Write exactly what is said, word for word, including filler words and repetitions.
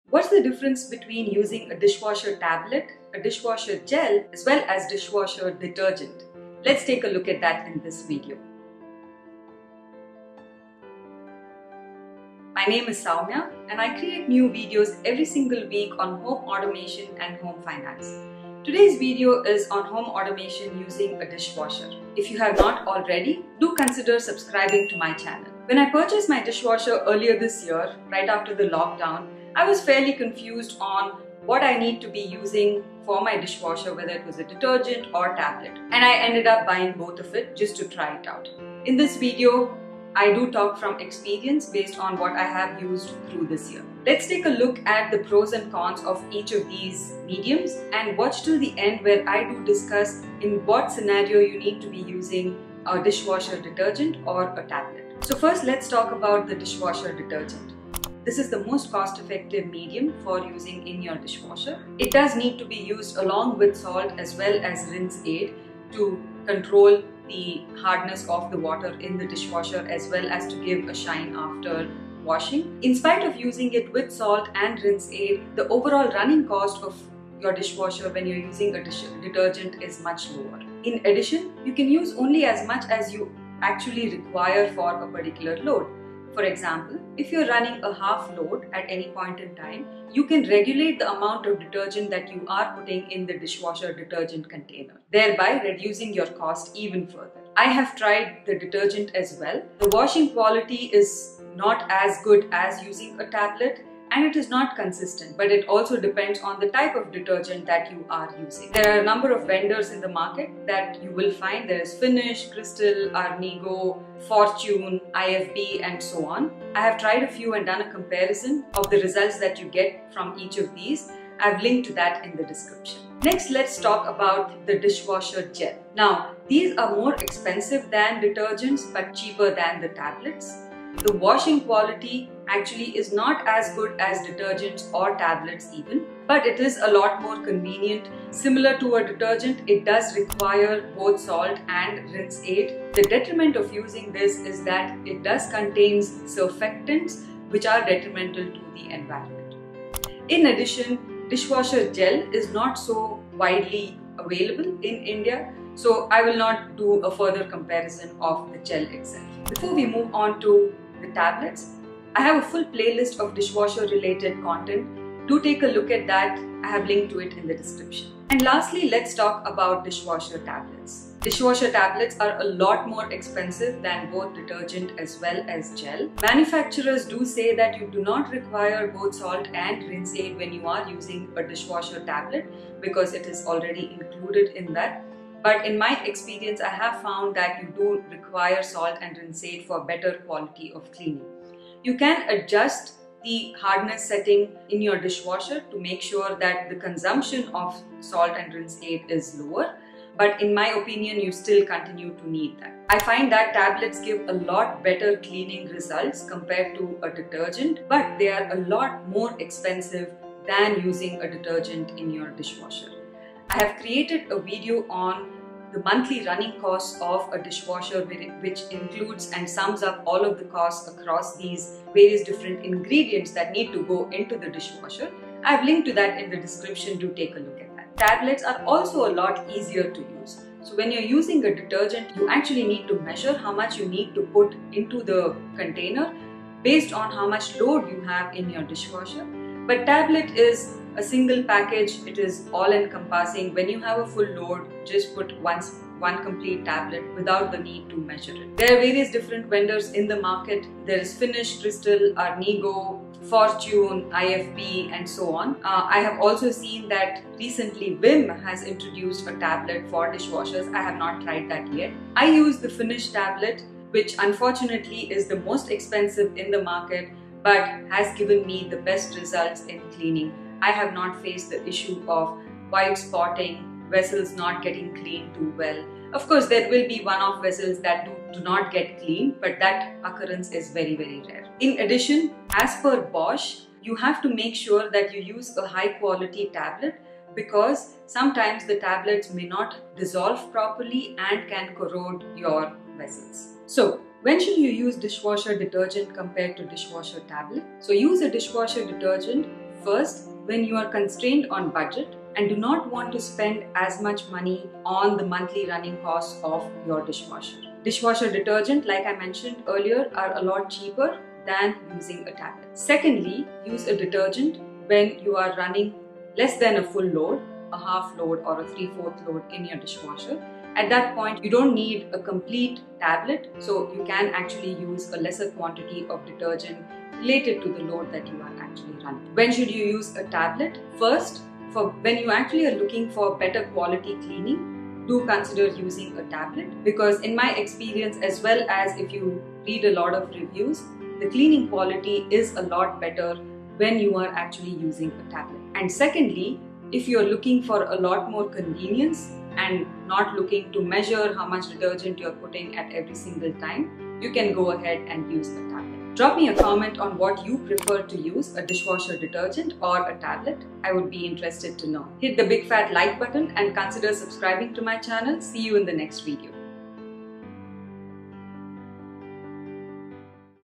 What's the difference between using a dishwasher tablet, a dishwasher gel, as well as dishwasher detergent? Let's take a look at that in this video. My name is Soumya and I create new videos every single week on home automation and home finance. Today's video is on home automation using a dishwasher. If you have not already, do consider subscribing to my channel. When I purchased my dishwasher earlier this year, right after the lockdown, I was fairly confused on what I need to be using for my dishwasher, whether it was a detergent or tablet. And I ended up buying both of it just to try it out. In this video, I do talk from experience based on what I have used through this year. Let's take a look at the pros and cons of each of these mediums and watch till the end where I do discuss in what scenario you need to be using a dishwasher detergent or a tablet. So first, let's talk about the dishwasher detergent. This is the most cost-effective medium for using in your dishwasher. It does need to be used along with salt as well as rinse aid to control the hardness of the water in the dishwasher as well as to give a shine after washing. In spite of using it with salt and rinse aid, the overall running cost of your dishwasher when you're using a dish detergent is much lower. In addition, you can use only as much as you actually require for a particular load. For example, if you're running a half load at any point in time, you can regulate the amount of detergent that you are putting in the dishwasher detergent container, thereby reducing your cost even further. I have tried the detergent as well. The washing quality is not as good as using a tablet and it is not consistent, but it also depends on the type of detergent that you are using. There are a number of vendors in the market that you will find. There is Finish, Crystal, Arnigo, Fortune, I F B and so on. I have tried a few and done a comparison of the results that you get from each of these. I've linked to that in the description. Next, let's talk about the dishwasher gel. Now, these are more expensive than detergents but cheaper than the tablets. The washing quality actually is not as good as detergents or tablets even, but it is a lot more convenient. Similar to a detergent, it does require both salt and rinse aid. The detriment of using this is that it does contain surfactants which are detrimental to the environment. In addition, dishwasher gel is not so widely available in India, so I will not do a further comparison of the gel itself. Before we move on to the tablets, I have a full playlist of dishwasher related content. Do take a look at that. I have linked to it in the description. And lastly, let's talk about dishwasher tablets. Dishwasher tablets are a lot more expensive than both detergent as well as gel. Manufacturers do say that you do not require both salt and rinse aid when you are using a dishwasher tablet because it is already included in that. But in my experience, I have found that you do require salt and rinse aid for better quality of cleaning. You can adjust the hardness setting in your dishwasher to make sure that the consumption of salt and rinse aid is lower. But in my opinion, you still continue to need that. I find that tablets give a lot better cleaning results compared to a detergent, but they are a lot more expensive than using a detergent in your dishwasher. I have created a video on the monthly running costs of a dishwasher which includes and sums up all of the costs across these various different ingredients that need to go into the dishwasher. I have linked to that in the description. Do take a look at that. Tablets are also a lot easier to use. So when you're using a detergent, you actually need to measure how much you need to put into the container based on how much load you have in your dishwasher. But tablet is a single package, it is all encompassing. When you have a full load, just put once one complete tablet without the need to measure it. There are various different vendors in the market. There is Finish, Crystal, Arnigo, Fortune, I F B and so on. Uh, I have also seen that recently Vim has introduced a tablet for dishwashers. I have not tried that yet. I use the Finish tablet, which unfortunately is the most expensive in the market, but has given me the best results in cleaning. I have not faced the issue of white spotting, vessels not getting cleaned too well. Of course, there will be one-off vessels that do, do not get cleaned, but that occurrence is very, very rare. In addition, as per Bosch, you have to make sure that you use a high-quality tablet because sometimes the tablets may not dissolve properly and can corrode your vessels. So, when should you use dishwasher detergent compared to dishwasher tablet? So use a dishwasher detergent First, when you are constrained on budget and do not want to spend as much money on the monthly running costs of your dishwasher. Dishwasher detergent, like I mentioned earlier, are a lot cheaper than using a tablet. Secondly, use a detergent when you are running less than a full load, a half load or a three-fourth load in your dishwasher. At that point, you don't need a complete tablet, so you can actually use a lesser quantity of detergent related to the load that you are actually running. When should you use a tablet? First, for when you actually are looking for better quality cleaning, do consider using a tablet, because in my experience, as well as if you read a lot of reviews, the cleaning quality is a lot better when you are actually using a tablet. And secondly, if you're looking for a lot more convenience and not looking to measure how much detergent you're putting at every single time, you can go ahead and use a tablet. Drop me a comment on what you prefer to use, a dishwasher detergent or a tablet. I would be interested to know. Hit the big fat like button and consider subscribing to my channel. See you in the next video.